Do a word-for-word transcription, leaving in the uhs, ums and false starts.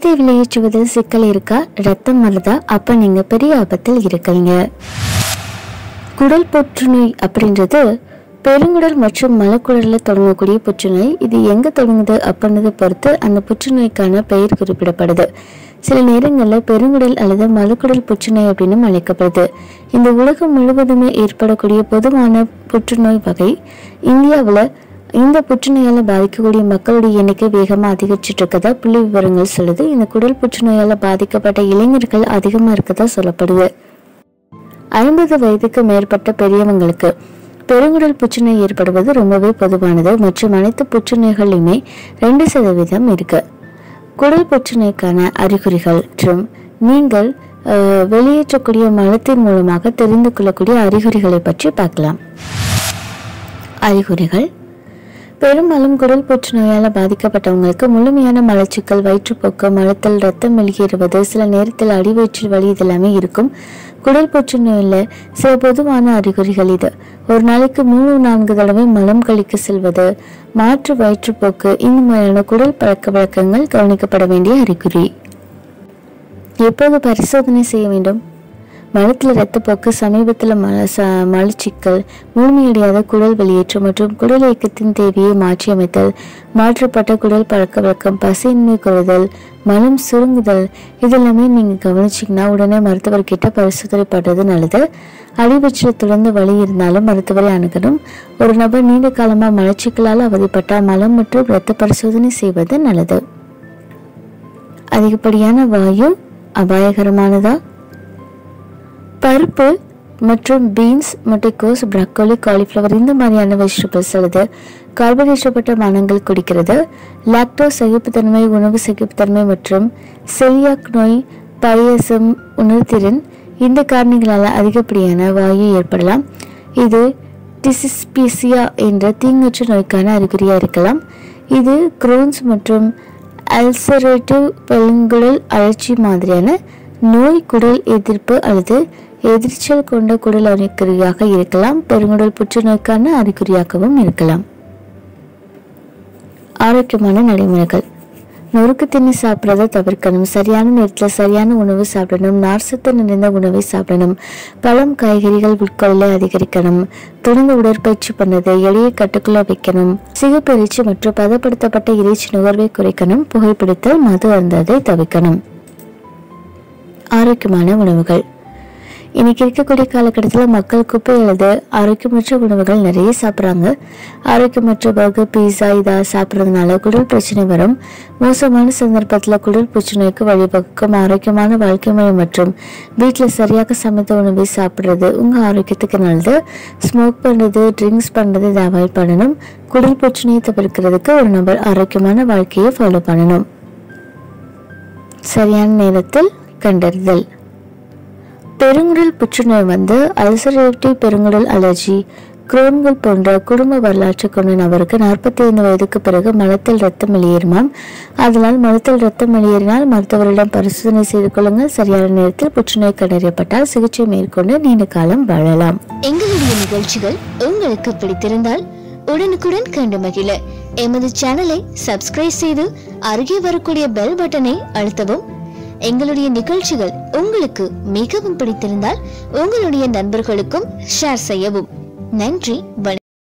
மலத்தை வெளியேற்றுவதில் சிக்கல் இருக்கா, ரத்தம் வருதா, அப்ப நீங்க பெரிய ஆபத்தில் இருக்கீங்க. குடல் புற்றுநோய் அப்படின்றது பெருங்குடல் மற்றும் மலக்குடலில் தொடங்கக்கூடிய புற்றுநோய். இது எங்க தொடங்குது அப்படின்றத பொறுத்து அந்த புற்றுநோய்க்கான பெயர் குறிப்பிடப்படுது. சில நேரங்களில் பெருங்குடல் அல்லது மலக்குடல் புற்றுநோய் அப்படின்னு அழைக்கப்படுது. இந்த உலகம் முழுவதுமே ஏற்படக்கூடிய பொதுவான புற்றுநோய் வகை. இந்தியாவில் இந்த புற்றுநோயால் பாதிக்கக்கூடிய மக்களுடைய எண்ணிக்கை வேகமாக அதிகரிச்சுட்டு இருக்கதா புள்ளி விவரங்கள் சொல்லுது. இந்த குடல் புற்றுநோயால் பாதிக்கப்பட்ட இளைஞர்கள் அதிகமாக இருக்கதா சொல்லப்படுது. ஐம்பது வயதுக்கு மேற்பட்ட பெரியவங்களுக்கு பெருங்குடல் புற்றுநோய் ஏற்படுவது ரொம்பவே பொதுவானது மற்றும் அனைத்து புற்றுநோய்களிலுமே ரெண்டு சதவீதம் இருக்கு. குடல் புற்றுநோய்க்கான அறிகுறிகள் மற்றும் நீங்கள் வெளியேற்றக்கூடிய மலத்தின் மூலமாக தெரிந்து கொள்ளக்கூடிய அறிகுறிகளை பற்றி பார்க்கலாம். அறிகுறிகள்: பெரும்பாலும் குடல் புற்றுநோயால் பாதிக்கப்பட்டவங்களுக்கு முழுமையான மலச்சிக்கல், வயிற்றுப்போக்கு, மலத்தில் ரத்தம் வெளியேறுவது, சில நேரத்தில் அடிவயிற்றில் வலி இதெல்லாமே இருக்கும். குடல் புற்றுநோயில் சில பொதுவான அறிகுறிகள் இது: ஒரு நாளைக்கு மூணு நான்கு தடவை மலம் கழிக்க செல்வது, மாற்று வயிற்றுப்போக்கு, இந்த மாதிரியான குடல் பழக்க வழக்கங்கள் கவனிக்கப்பட வேண்டிய அறிகுறி. எப்போது பரிசோதனை செய்ய வேண்டும்? மலத்தில் இரத்தப்போக்கு, சமீபத்தில் மல ச மலச்சிக்கல், முழுமையடையாத குடல் வெளியேற்றம் மற்றும் குடல் இயக்கத்தின் தேவையை மாற்றியமைத்தல், மாற்றப்பட்ட குடல் பழக்க வழக்கம், பசியின்மை குறைதல், மலம் சுருங்குதல், இதெல்லாமே நீங்கள் கவனிச்சிங்கன்னா உடனே மருத்துவர்கிட்ட பரிசோதனை பண்ணுறது நல்லது. அடிவயிற்றில் தொடர்ந்து வலி இருந்தாலும் மருத்துவரை அணுகணும். ஒரு நபர் நீண்ட காலமாக மலச்சிக்கலால் அவதிப்பட்டால் மலம் மற்றும் இரத்த பரிசோதனை செய்வது நல்லது. அதிகப்படியான வாயு அபாயகரமானதா? பருப்பு மற்றும் பீன்ஸ், முட்டைக்கோஸ், ப்ரக்கோலி, காலிஃப்ளவர் இந்த மாதிரியான வெஜிடபிள்ஸ் அல்லது கார்பனேற்றப்பட்ட பானங்கள் குடிக்கிறது. லாக்டோஸ் சகிப்புத்தன்மை, உணவு சகிப்புத்தன்மை மற்றும் செலியாக் நோய், பையசம், உணர்திறன் இந்த காரணிகளால் அதிகப்படியான வாயு ஏற்படலாம். இது டிசிஸ்பீசியா என்ற தீங்கற்ற நோய்க்கான அறிகுறியாக இருக்கலாம். இது குரோன்ஸ் மற்றும் அல்சரேட்டிவ் பெருங்குடல் அழற்சி மாதிரியான நோய் குடல் எதிர்ப்பு அல்லது எதிர்ச்சல் கொண்ட குடல் அறிகுறியாக இருக்கலாம். பெருங்குடல் புற்றுநோய்க்கான அறிகுறியாகவும் இருக்கலாம். ஆரோக்கியமான நடைமுறைகள்: நொறுக்கு தண்ணி சாப்பிட்றதை தவிர்க்கணும். சரியான நேரத்தில் சரியான உணவு சாப்பிடணும். நார்சத்து நிறைந்த உணவை சாப்பிடணும். பழம், காய்கறிகள் உட்கொள்ள அதிகரிக்கணும். தொடர்ந்து உடற்பயிற்சி பண்ணது, எடையை கட்டுக்குள்ள வைக்கணும். சிகப்பு இறைச்சி மற்றும் பதப்படுத்தப்பட்ட இறைச்சி நுகர்வை குறைக்கணும். புகைப்பிடித்தல், மது அருந்துவதை தவிர்க்கணும். ஆரோக்கியமான உணவுகள்: இன்னைக்கு இருக்கக்கூடிய காலகட்டத்தில் மக்கள் குப்பை அல்லது ஆரோக்கியமற்ற உணவுகள் நிறைய சாப்பிட்றாங்க. ஆரோக்கியமற்ற பர்கர், பீஸா இதை சாப்பிட்றதுனால குடல் பிரச்சனை வரும். மோசமான சந்தர்ப்பத்தில் குடல் புற்றுநோய்க்கு வழிவகுக்கும். ஆரோக்கியமான வாழ்க்கை முறை மற்றும் வீட்டில் சரியாக சமைத்த உணவை சாப்பிட்றது உங்கள் ஆரோக்கியத்துக்கு நல்லது. ஸ்மோக் பண்ணுறது, ட்ரிங்க்ஸ் பண்ணுறது இதை அவாய்ட் பண்ணணும். குடல் புற்றுநோயை தவிர்க்கிறதுக்கு ஒரு நபர் ஆரோக்கியமான வாழ்க்கையை ஃபாலோ பண்ணணும். சரியான நேரத்தில் கண்டறிதல்: பெருங்குடல் புற்றுநோய் வந்து அல்சரேட்டிவ் பெருங்குடல் அலர்ஜி, குரோன்கள் போன்ற குடும்ப வரலாற்று கொண்ட நபருக்கு நாற்பத்தி ஐந்து வயதுக்கு பிறகு மலத்தில் ரத்தம் வெளியேறுமாம். அதனால் மலத்தில் ரத்தம் வெளியேறினால் மருத்துவரிடம் பரிசோதனை செய்து கொள்ளுங்கள். சரியான நேரத்தில் புற்றுநோய் கண்டறியப்பட்டால் சிகிச்சை மேற்கொண்டு நீண்ட காலம் வாழலாம். எங்களுடைய நிகழ்ச்சிகள் உங்களுக்கு பிடித்திருந்தால் உடனுக்குடன் கண்டு மகிழ எமது சேனலை சப்ஸ்கிரைப் செய்து அருகே வரக்கூடிய பெல் பட்டனை அழுத்தவும். எங்களுடைய நிகழ்ச்சிகள் உங்களுக்கு மிகவும் பிடித்திருந்தால் உங்களுடைய நண்பர்களுக்கும் ஷேர் செய்யவும். நன்றி.